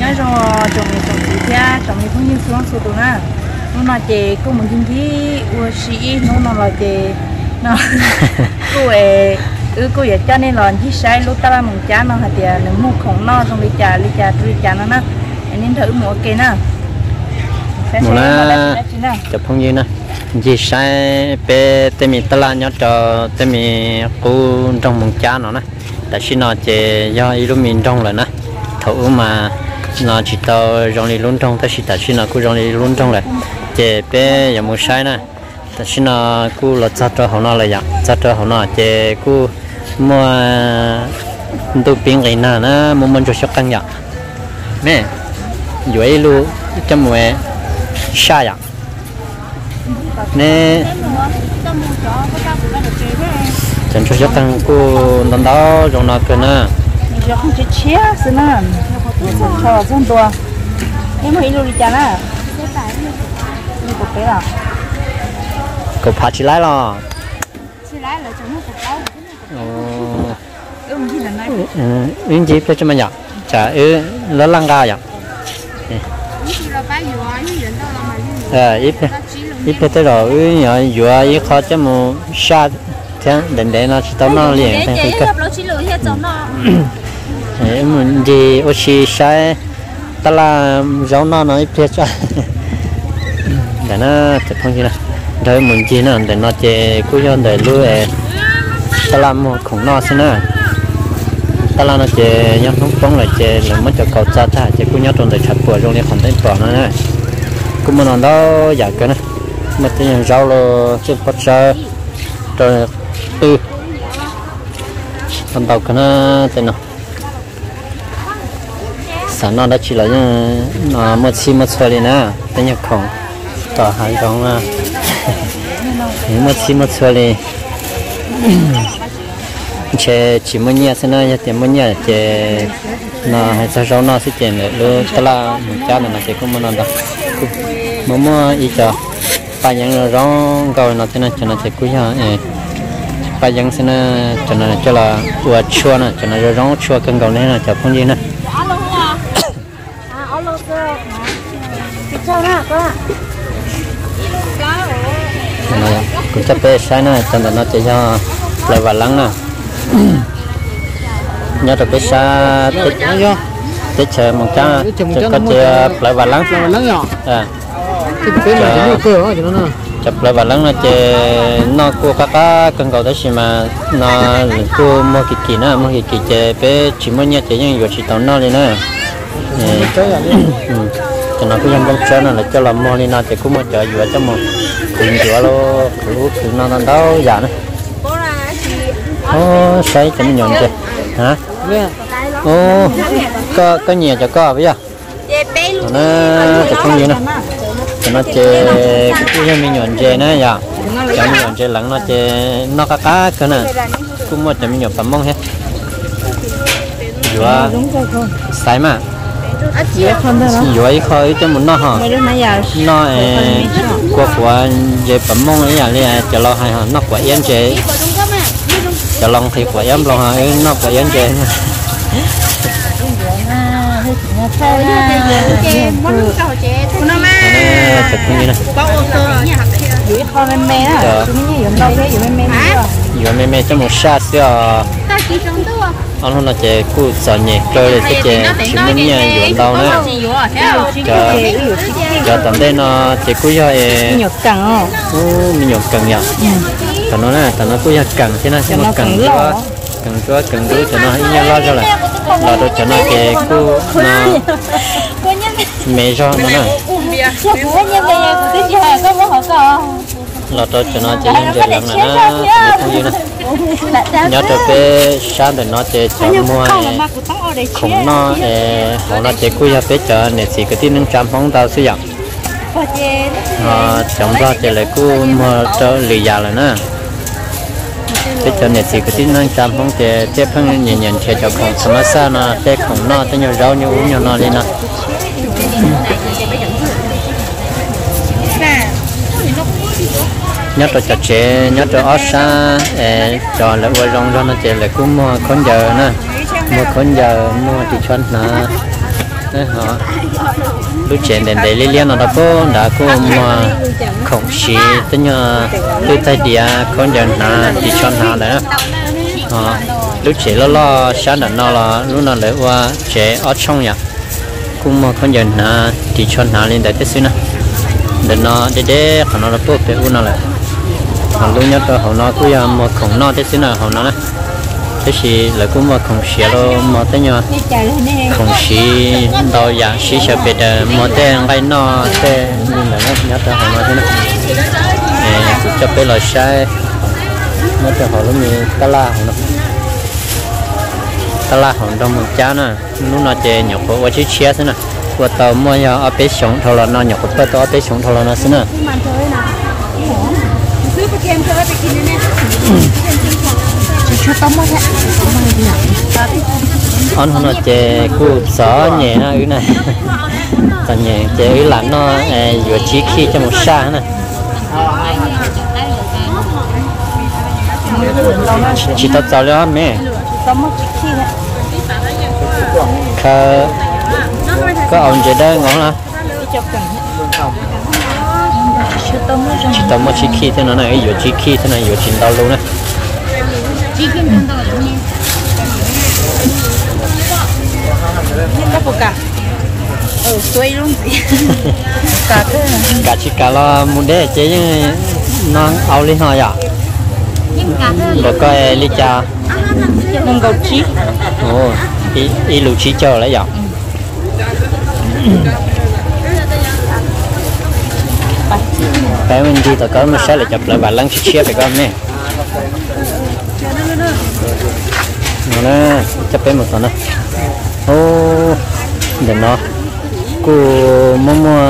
nhớ rồi trồng gì thế trồng gì không như xuống sụt tụi nó nó chè cô muốn kinh tế ua sĩ nó là chè nó cô ấy cô ấy cho nên là chỉ sai lúc ta làm một chả nó hạt tiền nếu mua khổng nó trong ly trà nó nên thử mua cái nè một là chụp phong như nè chỉ sai pe tem mi tala nhớ cho tem mi cô trong một chả nó nè tại khi nó chè do ilumin trong là nè thử mà nó chỉ tao rong đi luôn trong tại khi nó cứ rong đi luôn trong này chè pe giờ một sai nè tại khi nó cứ là chặt cho họ nó là dạng chặt cho họ nó chè cứ mua tôi pin cái nào nó mua mình cho sắc căng dạng nè dưới lu cho mẹ sai dạng nè chẳng cho sắc căng cứ lần đó rồi nó cơ nè giờ không chỉ chia xin nè cho dân tua em thấy lu đi chả nè đi cục cái nào cục phá chỉ lái lo chỉ lái là chúng nó cục lâu ứng gì cho mình nhở chả lớn lăng ga nhở ít tới rồi nhỏ vừa ít khó cho một sa thế đến nó chỉ tao nó liền thành cái mình gì oxy sai ta là giống nó ít cho để nó chụp phong gì nè rồi mình chỉ nè để nó chơi cuối giờ để lúa ta làm một khủng nó xin nè ta làm nó chơi nhắm không bóng lại chơi là mất cho cầu cha cha chơi cuối nhớ trong để chặt bùa trong này không thấy bỏ nó nè cũng mà nó đó giả cái nè mà cái nhà rau là chơi bắt sơ rồi con tàu cái nó tên nào sản nó đã chỉ là nó một xí một xoay đi nè tên nhà khổng tỏ hai con một xí một xoay đi chế chỉ muốn nhẹ xem nó tiền muốn nhẹ chế nó hay sao rau nó sẽ tiền được luôn tức là một cha này nó chế cũng muốn làm đó mua ít cho ba những rau cầu nó thế này cho nó chế cuối ha ba những xem nó cho nó cho là vừa chua nè cho nó rau chua cân cầu này là cho phong gì nè cũng chấp bê sai nè cho nó chỉ cho lại vào lắng nè nhớ được bê sa tết chờ một cha cho có chơi lại vào lắng à chụp lại vào lắng là chơi nó cô các cần cầu đó gì mà nó cô mua kỳ nữa mua kỳ chơi bê chỉ mua nhẹ chơi nhưng vừa chỉ tao nó đi nữa cho nó cũng không chơi là cho làm mua đi nó thì cũng mua chơi vừa cho một tiền vừa lo cứ nó đâu giả nữa ô say cho mình nhọn chưa hả ô có nhiều cho có bây giờ nó thì không nhiều nữa cho nó chơi cái mình nhọn chơi nữa giờ cho mình nhọn chơi lẫn nó chơi nó cá cái này cũng một cho mình nhọn tầm mông hết vừa say mà vừa ấy khơi cho mình nó hả nó của về tầm mông ấy là cho lo hay hả nó của yên chơi cho lòng thì quả em lòng hả nó quả em chơi vừa mê cho một sát xíu anh hôm nay chơi cú sờ nhẹ chơi để chơi chỉ muốn nhà vừa đâu nữa giờ tầm đây nó chơi cú cho nhột cẳng mình nhột cẳng nhở nó nè nó cú cho cẳng thế này nó cẳng chúa cẳng đuôi cho nó ít nhau lo cho lại lo được cho nó chơi cú nó mẹ cho nó nè lo được cho nó chơi những cái lần này nó không gì nữa nhớ cho bé sáng để nó chơi cho mua khủng nó họ nó chơi cúi bé cho nên chỉ cái tin nâng trăm phong tao sử dụng chồng ra chơi lại cú mua cho lì già rồi nè bé cho nên chỉ cái tin nâng trăm phong chơi chơi phong nhẹ nhàng chơi cho khủng sao sao nó chơi khủng nó chơi nhiều rau nhiều uống nhiều nó đi nè nhớ cho trẻ nhớ cho ớt sa cho lại qua rong ra nó trẻ lại cũng mua con giờ nè mua con giờ mua thì cho nó họ lúc chuyện đến đây liên nó đã có đã có mà không xí tất nhiên lúc tay địa con dân na đi chọn nào đấy họ lúc chuyện lo sáng đã nó là lúc nào lại qua trẻ ở trong nhà cũng mà con dân na đi chọn nào lên đấy thế xí nè để nó để họ nó là tốt để uống nó lại họ lúc nhất họ nó cũng mà không nó thế xí nè họ nó nè thế thì là cũng mà không xí đâu mà tất nhiên không xí đâu dạng xí sẽ bị mà tên cái nó tên nhưng mà nó nhớ tới họ nói thế này cho bé là sai nó cho họ lúc mình ta la họ trong một cha nè lúc nó chơi nhọc của chiếc xe thế nè của tàu mua nhà ở bên sống thôi là nó nhọc của tàu ở bên sống thôi là nó thế nè anh nó chơi cu sỏ nhẹ nó cái này còn nhẹ chơi cái lạnh nó vừa chỉ khi cho một xa này chỉ tao cháu đó mẹ có ông chơi đó ngon hả chỉ tao mới chỉ khi thế này vừa chỉ khi thế này vừa chín tao luôn này cả xuôi luôn cả chỉ cả là muốn để chế nó ao lên hoa à rồi coi ly trà mông gấu chí ồ ý lù chí chờ lấy à cái mình đi tao có mà sẽ lại chụp lại bài lăng chia phải con nè nó chụp bên một tuần này ô để nó cô mua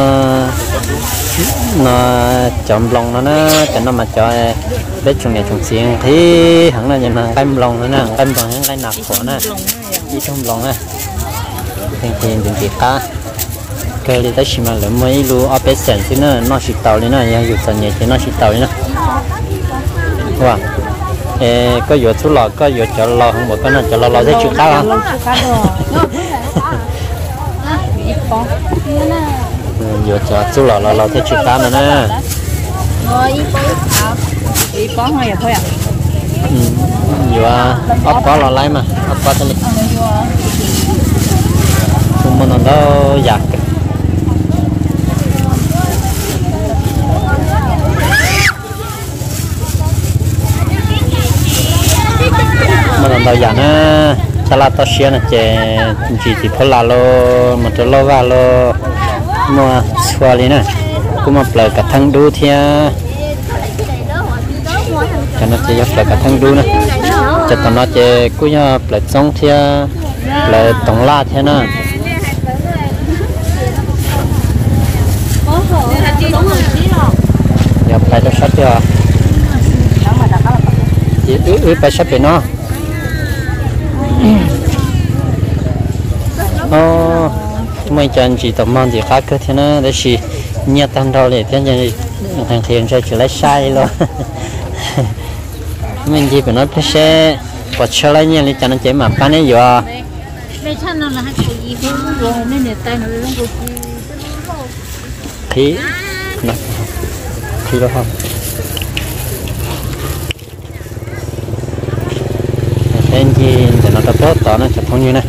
nó chọn lòng nó cho nó mà cho để trong này trồng xiên thì hẳn là nhìn hàng cam lòng nữa nè cam bằng cái nạp của nó đi trong lòng nè tiền cá cái đi tới xí mà lấy mấy lúa ở bên sườn thì nó xịt tàu lên nè dùng sườn nhẹ thì nó xịt tàu lên nè wow có vừa thu lò có vừa cho lò không một cái nào cho lò thấy chịu cá không vừa cho thu lò thấy chịu cá nữa nè vừa ốp có lò lấy mà ốp có thế này không muốn nó đâu giặt mà lần đầu giờ nó cho là tao xia nó chỉ phải là lo mà cho lo vào lo mà xua đi nè cũng mà lời cả thằng đu thì cho nó chỉ lời cả thằng đu nè cho tao nó chỉ cũng như lời giống thì lời tổng la thế nè giờ phải cho sắp chưa chỉ phải sắp nó mấy chân chỉ tầm mong gì khác cơ thế nó để chỉ nhặt tan đâu để thế này thằng thiền sẽ chỉ lấy sai luôn mình chỉ phải nói cái xe bỏ cho lấy nha để cho nó chạy mà bán ấy vừa khí đó không thế gì để nó tập tốt tỏ nó chặt thông như này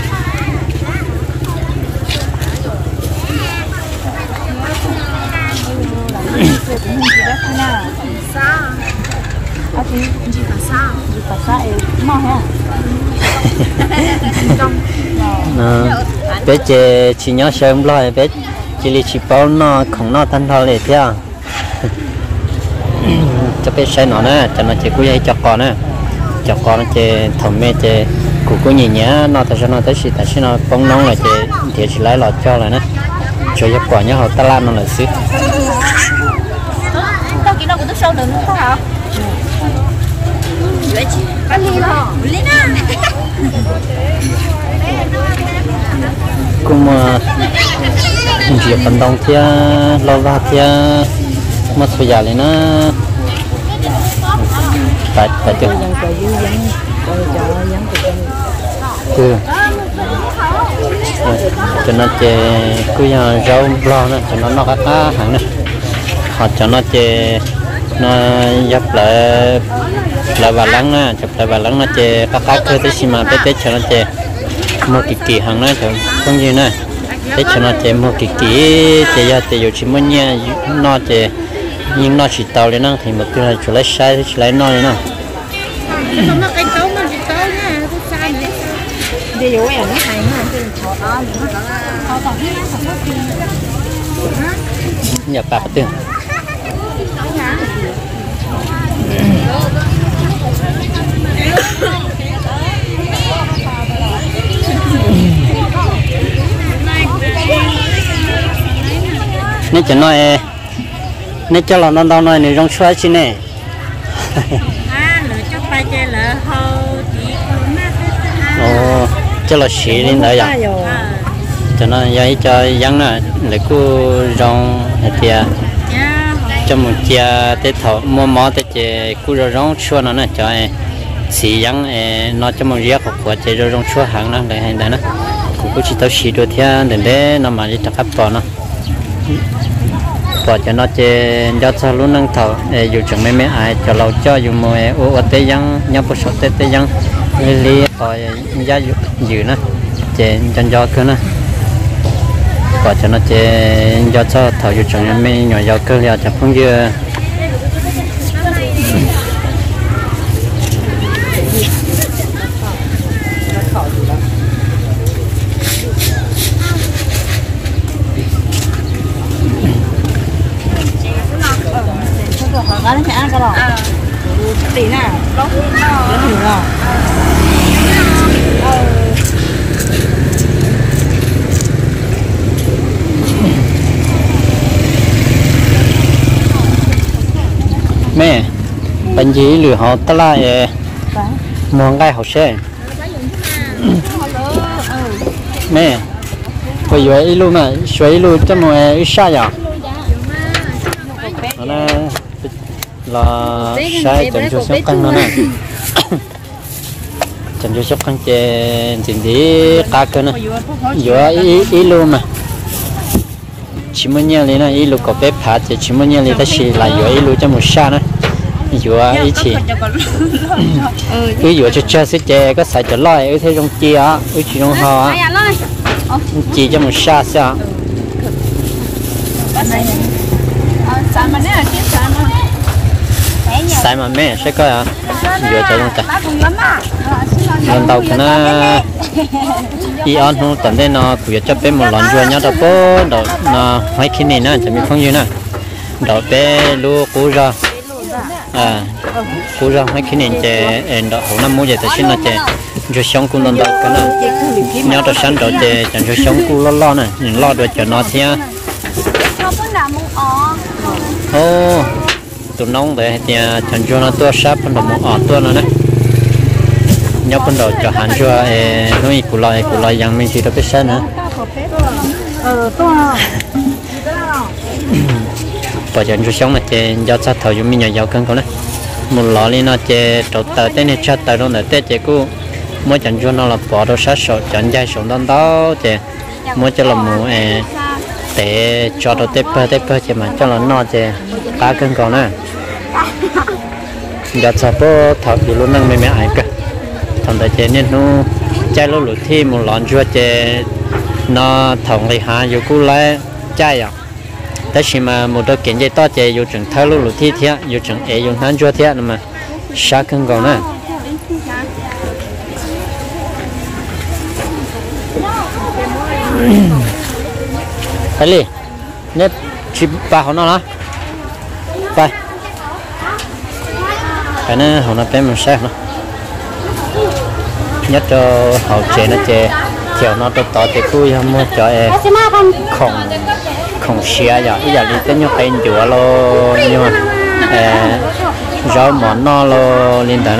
bé chị chỉ nhớ sớm rồi bé chỉ chỉ bao nó không nó thanh thao liền theo cho bé say nó nè cho nó chỉ cúi dây cho con nè cho con nó chỉ thầm mê chỉ cụ nhẹ nhẹ nó tại sao nó tới chỉ tại sao nó bông nông là chỉ lấy lọt cho là nè cho giúp quả nhớ họ ta làm nó là xí tao kỹ nào cũng tức sâu được nữa hả ăn đi rồi lên á cũng chỉ phần đông thia lo va thia mất bây giờ lên nó tại chưa cho nó chè cứ rau lo nữa cho nó cá hàng nữa họ cho nó chè nó dập lại bà lắng nè chụp lại bà lắng nó chè cá cơ tới xí mà tới cho nó chè mua kỳ hàng nữa cho không gì nè tới cho nó chè mua kỳ chè ra chè dù chỉ muốn nha nó chè nhưng nó chỉ tàu lên nó thì một cái là chủ lấy sai thì lấy nó nữa để dụ em nó hay mà nhập bạc tiền nên cho nó nên cho là nó đâu nói này trong xoay chi nè ồ cho là xí lên đấy à cho nó dây cho dân nè để cô rong thì cho một chia để thọ mua mỏ để chế cô rong chua nó nè cho xí dân nó cho một riết của chế rong chua hàng nó để hành đấy nó cô chỉ tao xí đôi thiên để nó mà đi tập bỏ nó bỏ cho nó chế cho sao luôn năng thọ dù chẳng mấy ai cho lâu cho dù mùa ô tê dân nhau có số tê dân li rồi giá dữ nữa chế chân gió cơ nữa bỏ cho nó chế gió cho thầu dù chẳng mấy nhỏ gió cơ liền chặt không dưa nó sẽ ăn cái đó tí nào nó thử nào mẹ bệnh gì lừa họ ta lại mong gai học xe mẹ bây giờ luôn mà suy luôn cho mọi ít xa vậy là sai chọn cho sóc căng nó nè chọn cho sóc căng chè chỉnh đi cá cơ nè vừa ý luôn mà chỉ muốn nhớ lên là ý luôn có bé phá thì chỉ muốn nhớ lên ta chỉ là vừa ý luôn cho một xa nữa vừa ý chỉ cứ vừa cho chơi sẽ chè có xài cho lòi ở thế trong chia á ở chỉ trong hò chỉ cho một xa sao sai mà mẹ sẽ coi à vừa cho luôn cả lần đầu cái nó đi ăn không tận đây nó vừa cho bé một lần rồi nhá đó bố đó nó mấy khi này nè chỉ biết không gì nè đó bé lu cú ra cú ra mấy khi này chỉ đó hôm năm mua về thì xin là chỉ cho sống cũng lần đầu cái nó nhớ đó sáng đó chỉ chẳng cho sống cũng lo nè lo được cho nó thế ô tụi nông để thì chẳng cho nó tua sáp phần đầu một tua nữa đấy nhớ phần đầu cho hàng cho nuôi cụ loại yang mình chỉ được biết sao nữa bây giờ cho sống là chơi giao sát thầu chúng mình nhỏ giàu cân con đấy một lọ lên nó chơi trâu tờ tên này chát tờ đâu nữa tết chơi cũ mỗi chẳng cho nó là bỏ đâu sát sổ chẳng dây sổ đón đó chơi mỗi cho là một để cho đồ tép chơi mà cho nó no chơi cá cân còn nè giờ sao bố thợ thì luôn năng mẹ ai cả thằng đại chơi nên nó chơi lỗ lụt thi một lon chua chơi nó thòng lại hạ dù cú lại chơi à thế chỉ mà một đôi kiện dây to chơi dù chừng thợ lỗ lụt thi thiệt dù chừng ấy dùng hắn chua thiệt mà sát cân còn nè thấy đi nếp chip ba họ nó hảไปcái này họ nó bên mình xem nó nhất cho họ chế nó chế chiều nó to thì cùi không mua cho em không xia giờ bây giờ đi tới nhau bên chùa lo nhưng mà rau món no lo lên tới nó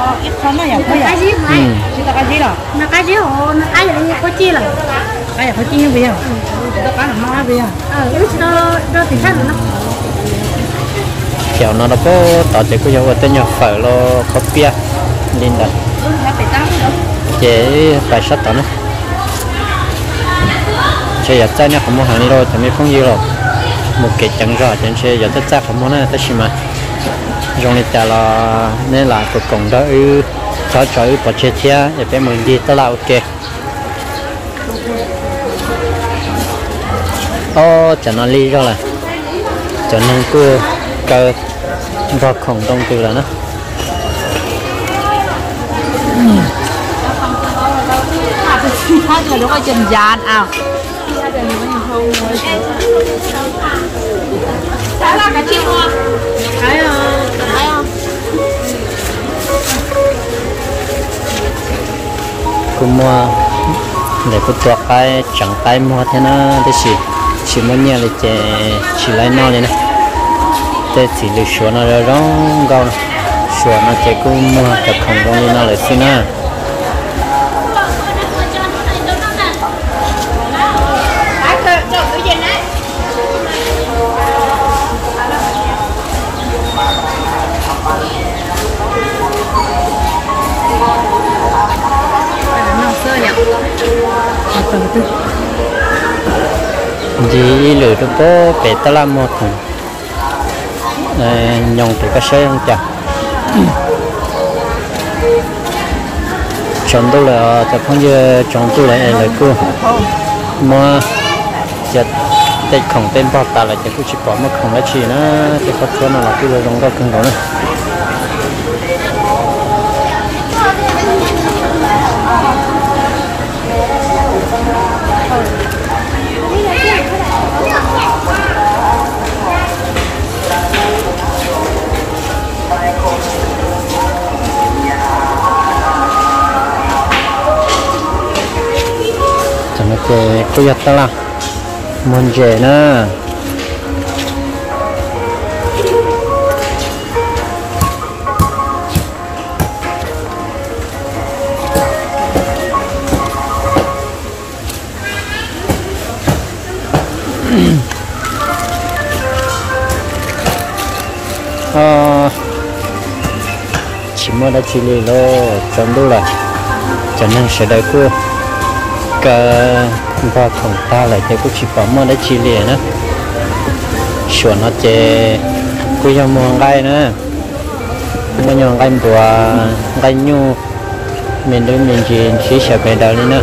chiều nó có tao chỉ có dấu tên nhau phở lo có bia lên đây chế phải sát tao nữa chơi giờ chơi nha không mua hàng đi rồi chẳng biết phong gì rồi một cái chẳng rõ chẳng chơi giờ tất cả không mua nữa tất nhiên mà trong này chả là nên là cuộc cộng đó cho bỏ chơi chia để bé mình đi tới là ok chẳng nó ly rồi là chẳng nên cứ cơ vào khổng đông từ là nó hát rồi lúc ấy chân gian à đó là cái chiêu không cái không cũng mua để có tuột cái chẳng tay mua thế nó để chỉ mua nhà là chỉ lấy nó này nè để chỉ được số nó rồi rong gạo số nó chỉ cũng mua tập không đông như nó lại xin á gì lừa được bố bé ta làm một thằng nhông thì có xe không chả chọn tôi là tập không giờ chọn tôi lại là cô mà chặt tay không tên bao ta là chặt tôi chỉ bỏ mà không là chỉ nó thì có chỗ nào là cái là giống đó cưng đó nữa cái cô giật ta là muốn dễ nữa chỉ mua đã chỉ lì lô chọn đâu là chọn năng sẽ đợi cô cái và không ta lại thì cũng chỉ có mua đã chỉ lì nữa chuẩn nó chế cũng cho mua gai nữa mua nhiều gai bùa gai nhu mình đối mình chỉ sợ cái đầu nữa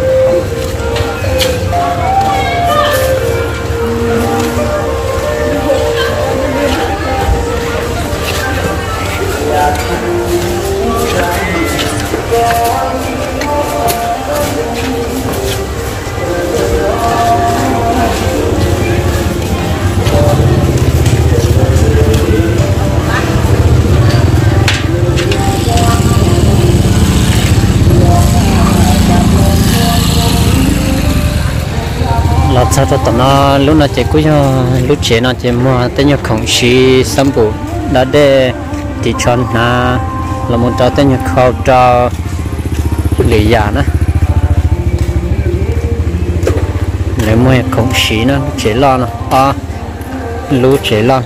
lọt sao cho tụi nó lúc nào chỉ cũng lúc trẻ nó chỉ mua tên nhật khổng sĩ sắm bộ đã để thì chọn là một trò tên nhật khâu cho lì già nữa nếu mua khổng sĩ nó chế lo nó lúc chế lo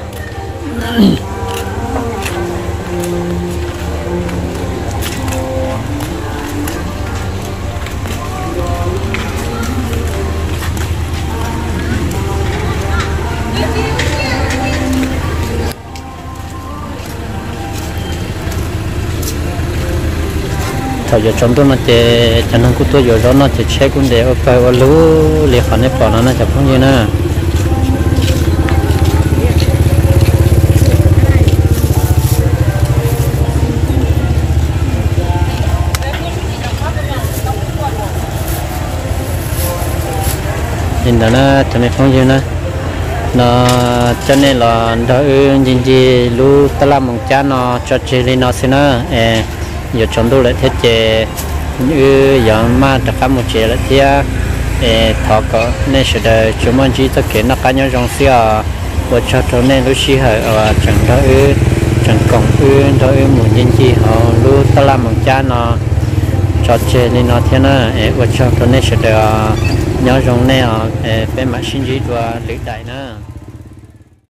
thời giờ chúng tôi nó chỉ cho nên cũng tôi giờ đó nó chỉ check cũng để ở lú liệt khoản này bỏ nó chả không như nè nhìn đó nó cho nên không như nè nó cho nên là đỡ nhìn gì lú ta làm một cha nó cho chơi lên nó xin nó giờ chúng tôi lại thiết chế như giờ mà tất cả một chế là thì thọ có nên sẽ đợi chúng mình chỉ thực hiện nó cá nhân trong xe và cho cho nên lúc xí hệ ở chẳng đó chẳng cộng đó một nhân chi họ lúc ta làm một cha nó cho chế nên nó thế nào và cho cho nên sẽ đợi nhớ trong này phải mà xin gì và lý đại nữa